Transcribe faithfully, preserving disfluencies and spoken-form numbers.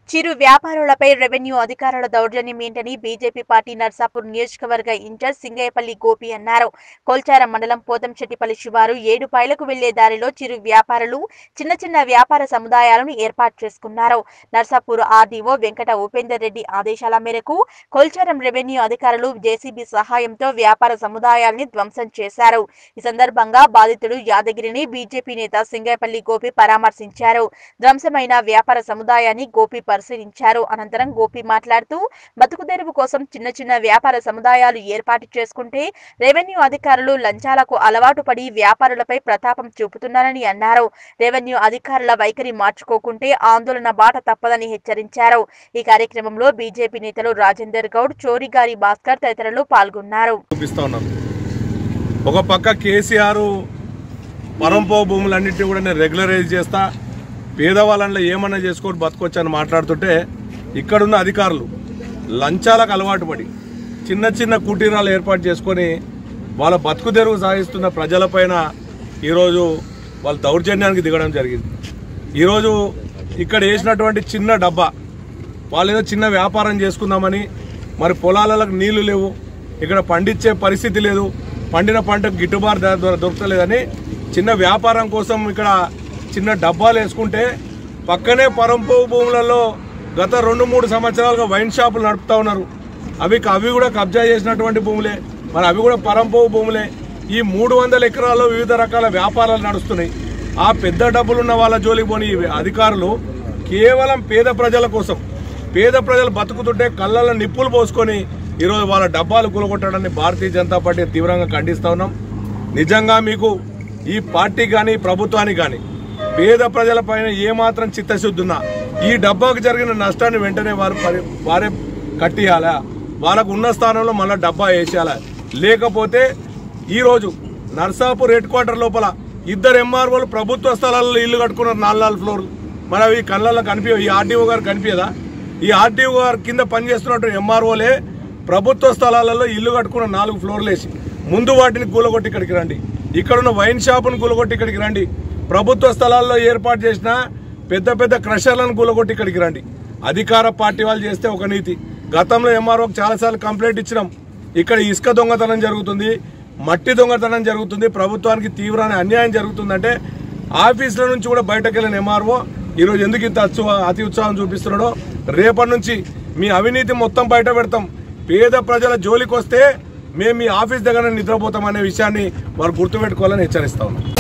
చిరు వ్యాపారులపై revenue అధికారుల దౌర్జన్యం ఏంటని బీజేపీ పార్టీ నర్సాపూర్ నియోజకవర్గ ఇన్ఛార్జ్ సింగయ్యపల్లి గోపి అన్నారు. కొల్చారం మండలం పోతంశెట్టిపల్లి శివారు ఏడుపాయలకు వెళ్లే దారిలో చిరు వ్యాపారులు చిన్న చిన్న వ్యాపార సముదాయాలను ఏర్పాటు చేసుకున్నారు. నర్సాపూర్ ఆర్డీఓ వెంకట ఉపేందర్ రెడ్డి ఆదేశాల మేరకు కొల్చారం రెవెన్యూ అధికారులు జేసీబీ సహాయంతో వ్యాపార సముదాయాల్ని ధ్వంసం చేశారు. ఈ సందర్భంగా బాధితుడు యాదగిరిని బీజేపీ నేత సింగయ్యపల్లి గోపి పరామర్శించారు. ధ్వంసమైన వ్యాపార సముదాయాన్ని గోపి పరిశీలించారు. అనంతరం గోపి మాట్లాడుతూ బతుకుదెరువు కోసం చిన్న చిన్న వ్యాపార సముదాయాలు ఏర్పాటు చేసుకుంటే రెవెన్యూ అధికారులు లంచాలకు అలవాటు పడి వ్యాపారులపై ప్రతాపం చూపుతున్నారని అన్నారు. రెవెన్యూ అధికారుల వైఖరి మార్చుకోకుంటే ఆందోళన బాట తప్పదని హెచ్చరించారు. ఈ కార్యక్రమంలో బీజేపీ నేతలు రాజేందర్ గౌడ్, చోరిగారి భాస్కర్ తదితరులు పాల్గొన్నారు. ఒక పక్క కేసీఆర్ పరంపో భూములన్నింటినీ కూడా నేను రెగ్యులరైజ్ చేస్తా, పేదవాళ్ళలో ఏమన్నా చేసుకొని బతకొచ్చు అని మాట్లాడుతుంటే ఇక్కడున్న అధికారులు లంచాలకు అలవాటు పడి చిన్న చిన్న కుటీరాలు ఏర్పాటు చేసుకొని వాళ్ళ బతుకు తెరువు సాగిస్తున్న ప్రజలపైన ఈరోజు వాళ్ళ దౌర్జన్యానికి దిగడం జరిగింది. ఈరోజు ఇక్కడ వేసినటువంటి చిన్న డబ్బా వాళ్ళు ఏదో చిన్న వ్యాపారం చేసుకుందామని, మరి పొలాలకు నీళ్లు లేవు, ఇక్కడ పండించే పరిస్థితి లేదు, పండిన పంటకు గిట్టుబాటు ధర దొరకలేదని చిన్న వ్యాపారం కోసం ఇక్కడ చిన్న డబ్బాలు వేసుకుంటే పక్కనే పరంపు భూములలో గత రెండు మూడు సంవత్సరాలుగా వైన్ షాపులు నడుపుతా ఉన్నారు. అవి అవి కూడా కబ్జా చేసినటువంటి భూములే, మరి అవి కూడా పరంపు భూములే. ఈ మూడు వందల ఎకరాల్లో వివిధ రకాల వ్యాపారాలు నడుస్తున్నాయి. ఆ పెద్ద డబ్బులున్న వాళ్ళ జోలికి పోని అధికారులు కేవలం పేద ప్రజల కోసం, పేద ప్రజలు బతుకుతుంటే కళ్ళల్లో నిప్పులు పోసుకొని ఈరోజు వాళ్ళ డబ్బాలు కూలగొట్టడాన్ని భారతీయ జనతా పార్టీ తీవ్రంగా ఖండిస్తా ఉన్నాం. నిజంగా మీకు ఈ పార్టీ కానీ ప్రభుత్వానికి కానీ పేద ప్రజల పైన ఏమాత్రం చిత్తశుద్ధి ఉన్నా ఈ డబ్బాకు జరిగిన నష్టాన్ని వెంటనే వారు వారే కట్టియాలా, వాళ్ళకు ఉన్న స్థానంలో మళ్ళీ డబ్బా వేసేయాలా. లేకపోతే ఈరోజు నర్సాపూర్ హెడ్ క్వార్టర్ లోపల ఇద్దరు ఎంఆర్ఓలు ప్రభుత్వ స్థలాల్లో ఇల్లు కట్టుకున్నారు, నాలుగు నాలుగు ఫ్లోర్లు. మరి అవి కళ్ళల్లో కనిపించవు. ఈ ఆర్డీఓ గారు కనిపించదా? ఈ ఆర్డీఓ గారు కింద పనిచేస్తున్నట్టు ఎంఆర్ఓలే ప్రభుత్వ స్థలాలలో ఇల్లు కట్టుకున్న నాలుగు ఫ్లోర్లు వేసి ముందు వాటిని కూలగొట్టి ఇక్కడికి రండి, ఇక్కడున్న వైన్ షాపును కూలగొట్టి ఇక్కడికి రండి, ప్రభుత్వ స్థలాల్లో ఏర్పాటు చేసిన పెద్ద పెద్ద క్రషర్లను కూలగొట్టి ఇక్కడికి రండి. అధికార పార్టీ వాళ్ళు చేస్తే ఒక నీతి. గతంలో ఎంఆర్ఓకి చాలాసార్లు కంప్లైంట్ ఇచ్చినాం. ఇక్కడ ఇసుక దొంగతనం జరుగుతుంది, మట్టి దొంగతనం జరుగుతుంది, ప్రభుత్వానికి తీవ్రమైన అన్యాయం జరుగుతుందంటే ఆఫీసుల నుంచి కూడా బయటకు వెళ్ళిన ఎంఆర్ఓ ఈరోజు ఎందుకు ఇంత అతి ఉత్సాహం చూపిస్తున్నాడో, రేపటి నుంచి మీ అవినీతి మొత్తం బయట పెడతాం, పేద ప్రజల జోలికి వస్తే మేము మీ ఆఫీస్ దగ్గర నిద్రపోతామనే విషయాన్ని వారు గుర్తుపెట్టుకోవాలని హెచ్చరిస్తా ఉన్నాం.